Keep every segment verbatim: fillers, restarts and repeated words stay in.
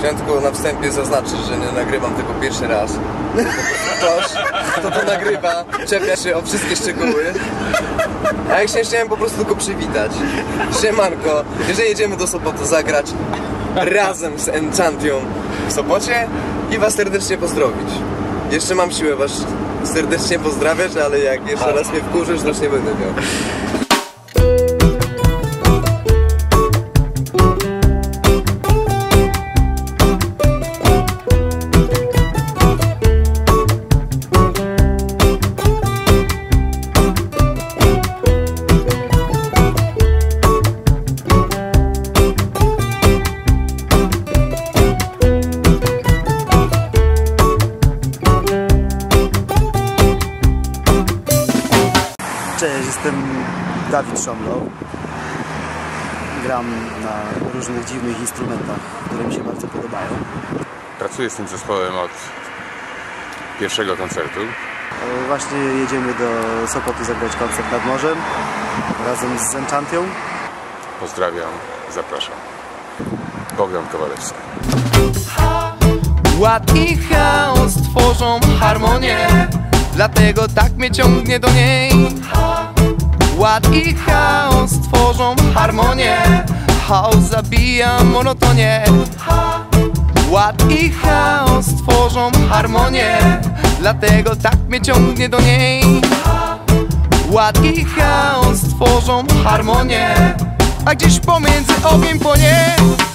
Chciałem tylko na wstępie zaznaczyć, że nie nagrywam tego pierwszy raz. Ktoś, kto to nagrywa, czepia się o wszystkie szczegóły. A ja się chciałem po prostu tylko przywitać. Siemanko, jeżeli jedziemy do Sopotu zagrać razem z Enchantium w Sopocie i was serdecznie pozdrowić. Jeszcze mam siłę was serdecznie pozdrawiać, ale jak jeszcze raz mnie wkurzysz, to już nie będę miał. Cześć, jestem Dawid Szomlo. Gram na różnych dziwnych instrumentach, które mi się bardzo podobają. Pracuję z tym zespołem od pierwszego koncertu. Właśnie jedziemy do Sopotu zagrać koncert nad morzem razem z Enchantią. Pozdrawiam, zapraszam. Bogdan Kowalewski. Ład i chaos tworzą harmonię, dlatego tak mnie ciągnie do niej. Ład i chaos tworzą harmonię, chaos zabija monotonię. Ład i chaos tworzą harmonię, dlatego tak mnie ciągnie do niej. Ład i chaos tworzą harmonię, a gdzieś pomiędzy ogień płonie.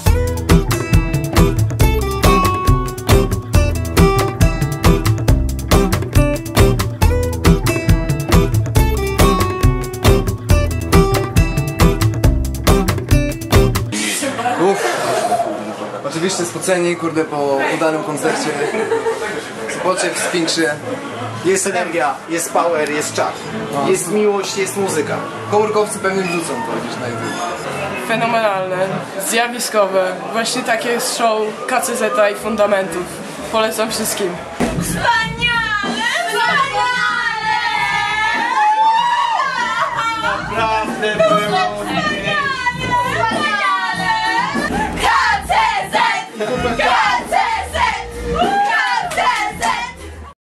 Oczywiście spoceni, kurde, po udanym koncercie w Sopocie, w Sfinksie. Jest energia, jest power, jest czas, jest miłość, jest muzyka. Komórkowcy pewnie wrzucą to gdzieś na YouTube. Fenomenalne, zjawiskowe, właśnie takie show K C Z i Fundamentów. Polecam wszystkim. Wspaniale! Wspaniale! Naprawdę było